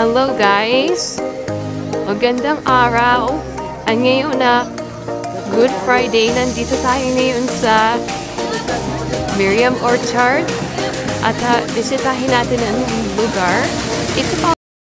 Hello guys! Magandang araw! At ngayon na Good Friday, nandito tayo ngayon sa MARIAN Orchard at bisitahin natin ang lugar. Ito pa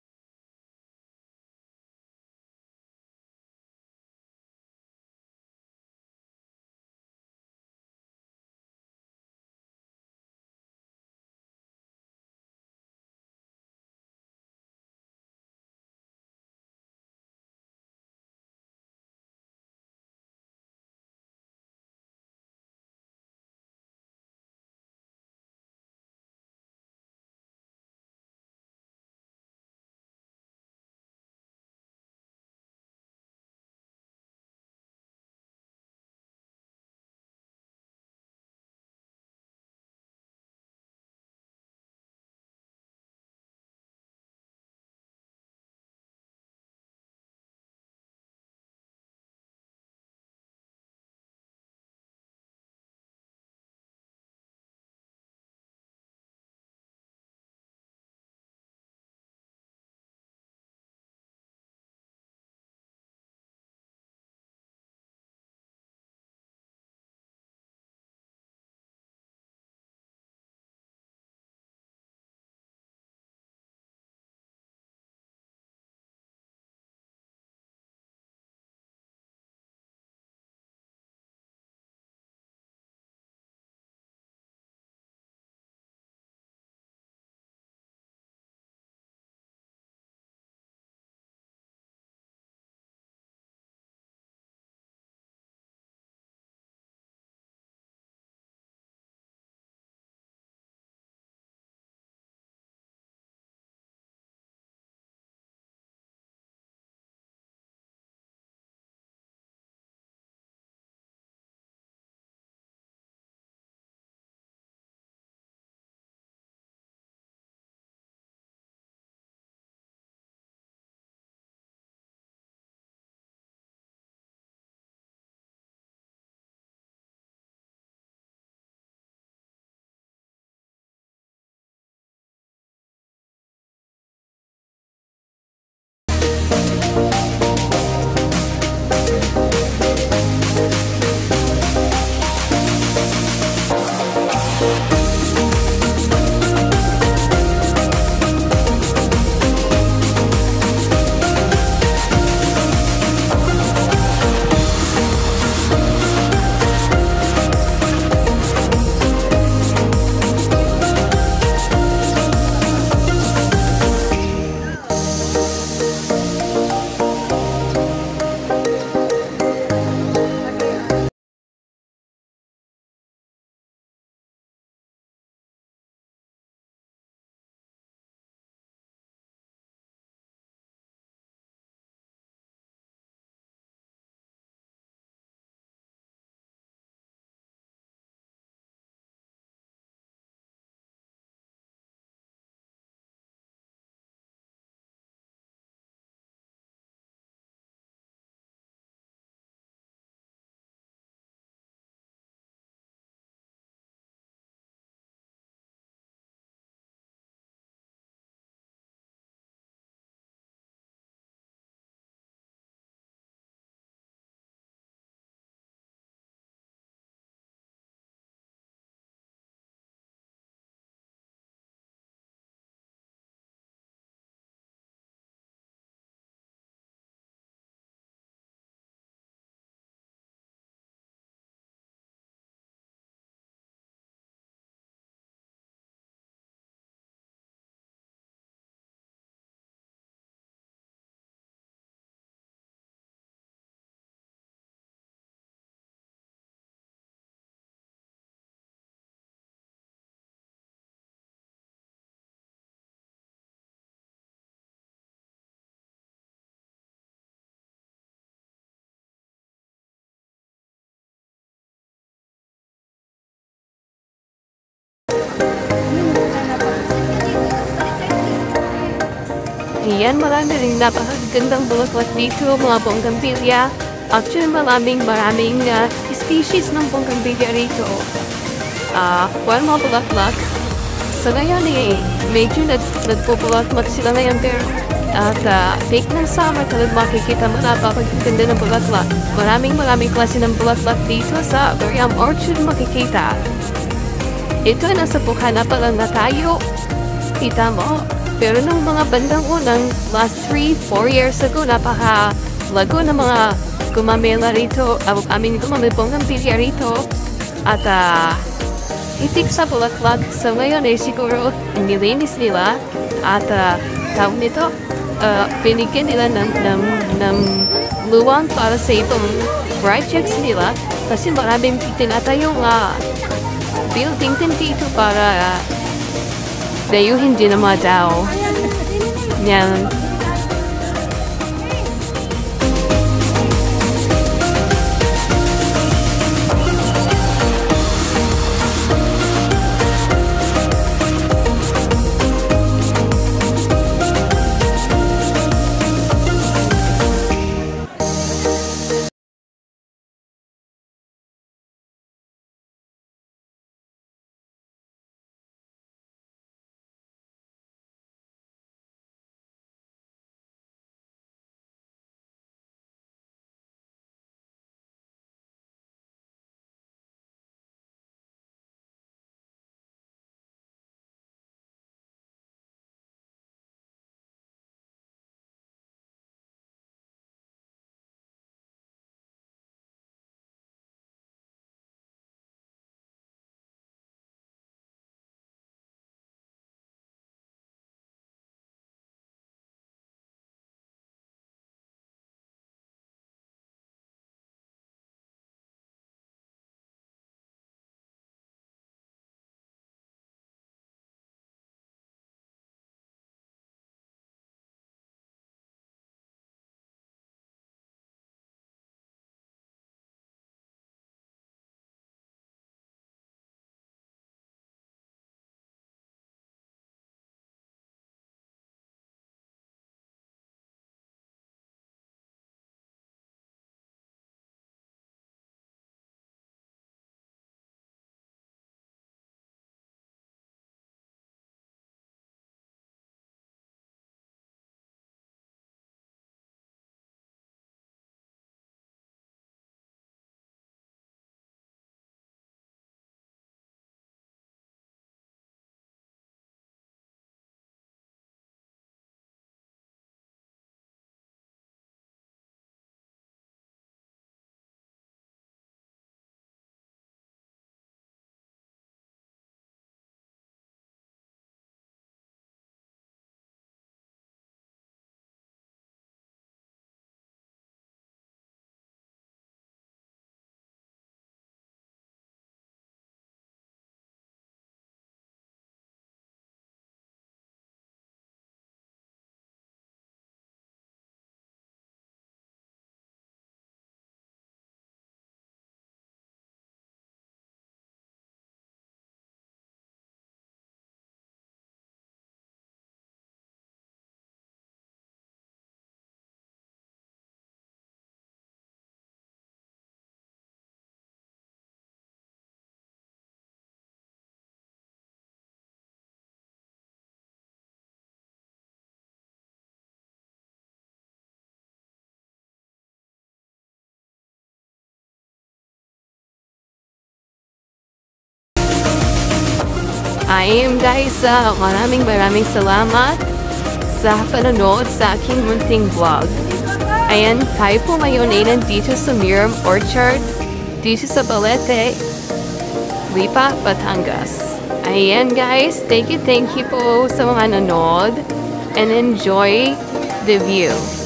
ayan, marami rin napakagandang bulaklak dito, mga bonggambilya. Actually, maraming species ng bonggambilya rito. One mga bulaklak. Sa ngayon eh, medyo nagpupulot-mat sila ngayon pero at peak ng summer talagang makikita mo napakaganda ng bulaklak. Maraming klase ng bulaklak dito sa Marian Orchard makikita. Ito ay nasa bukana pa lang na tayo. Kita mo. Pero nung mga bandang unang last 3-4 years ago, napaka-lago na mga gumamela rito. Gumamibong ng pilya rito. At itik sa bulaklak. So ngayon eh siguro nilinis nila. At tawag nito, binigyan nila ng luwang para sa ibang projects nila. Kasi maraming tinatayong building din dito para dayuhin din ang mga tao. Yan. Ayun guys, maraming salamat sa panonood sa aking munting vlog. Ayan, tayo po ngayon ay nandito sa Marian Orchard, dito sa Balete, Lipa, Batangas. Ayan guys, thank you po sa mga nanood and enjoy the view.